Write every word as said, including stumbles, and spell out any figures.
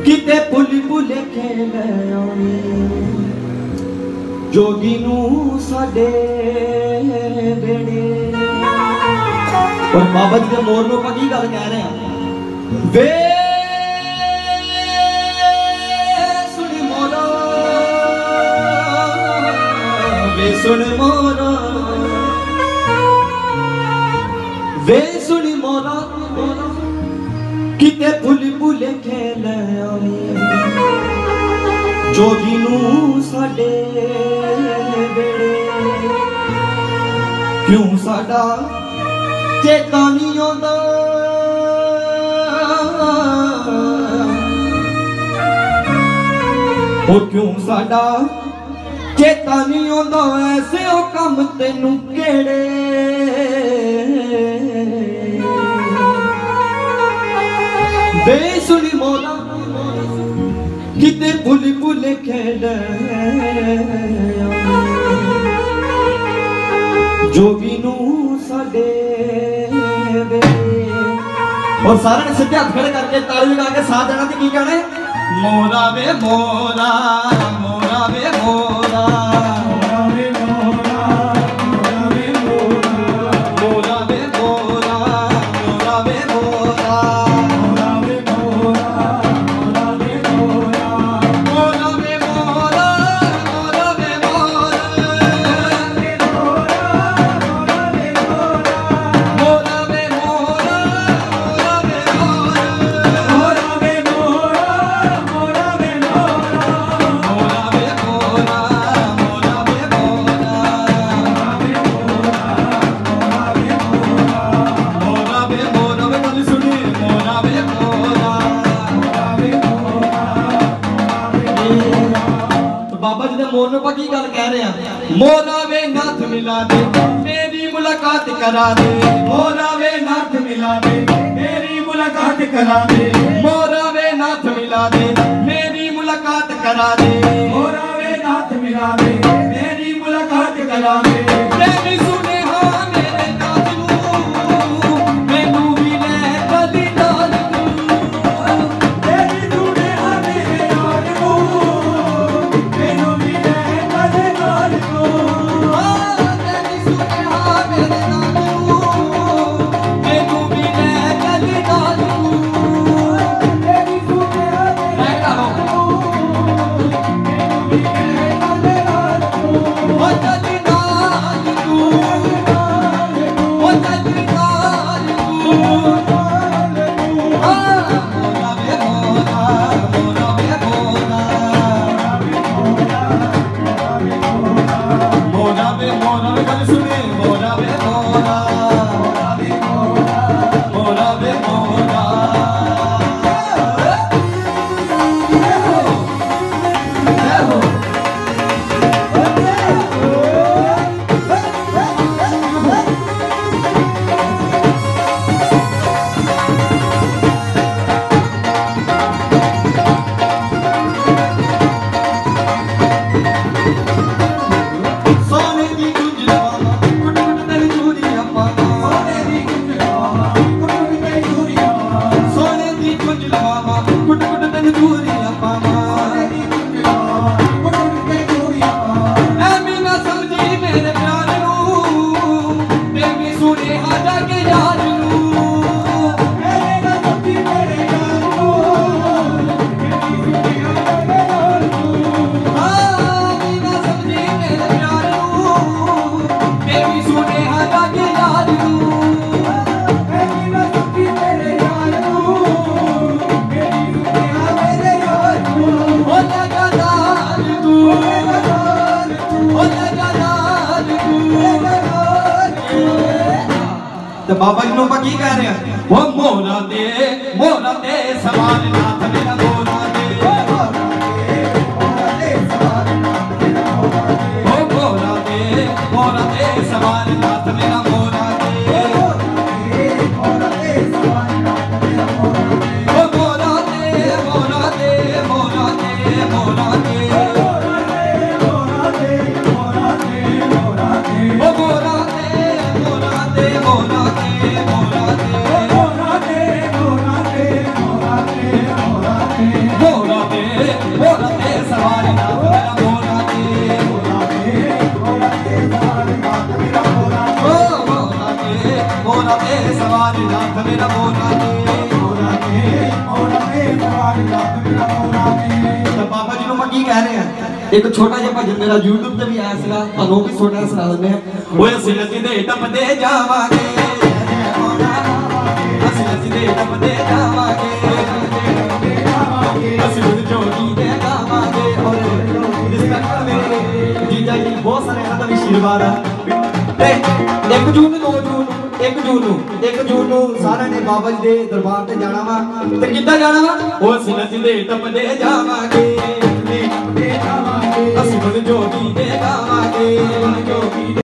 किते भुल भुले खेल जोगी नू साडे बेड़े। और बाबा जी के मोर नू आपां की गल कह रहे हैं वे सुन मोरा वे सुन मोरा वे सुन मोरा किते भुल भुले खेल जोगी नू साडे बेड़े। क्यों साडा चेता नहीं आंदा ओ क्यों साडा चेता नहीं आंदा ऐसे ओ कम तेनू केड़े। वे सुनी मोला किते भुल भुले खेल जोगी नू साडे वे। और सारे ने सिद्धे हाथ खड़े करके ताली लगा के साथ देना की कहना मोरा वे मोरा मोरा वे मोरा की गल कह रहे हैं मोरा वे नाथ मिला दे मेरी मुलाकात करा दे। मोरा वे नाथ मिला दे मेरी मुलाकात करा दे। मोरा वे नाथ मिला दे मेरी मुलाकात करा दे। मोरा वे नाथ मिला दे मेरी मुलाकात करा दे। प्रेमी सुने हाँ मेरे नाथ नू मैनू भी ले कदी नाल तू। प्रेमी सुने हाँ मेरे नाथ नू मैनू भी तो बाबा जी लोग की कह रहे हैं वो मोरा दे मोरा दे सवाल नाथ मेरा मोरा दे। वो मोरा दे मोरा दे सवाल नाथ मेरा मोरा दे। वो मोरा दे मोरा दे मोरा दे मोरा दे मोरा दे। वो मोरा दे मोरा दे मोरा दे मोरा दे। बाबा जी को की कह रहे हैं एक छोटा जिहा भजन मेरा यूट्यूब पे भी आया सीगा तुहानू भी छोटा सुना दिंदे हैं ओए असीं नच्ची दे टपदे जावांगे असीं नच्ची दे टपदे जावांगे असीं जोगी दे गावांगे और रिस्पेक्ट मेरे जीजा जी बहुत सारे इन्हां दा भी आशीर्वाद है ते एक जून दो जून एक जून एक जून सारे ने बाबा जी दे दरबार ते जाना वा ते किद्दां जाना वा ओ असीं नच्ची दे टपदे जावांगे ਅਸੀਂ ਬਣ ਜੋਗੀ ਦੇ ਗਾਵਾਂਗੇ।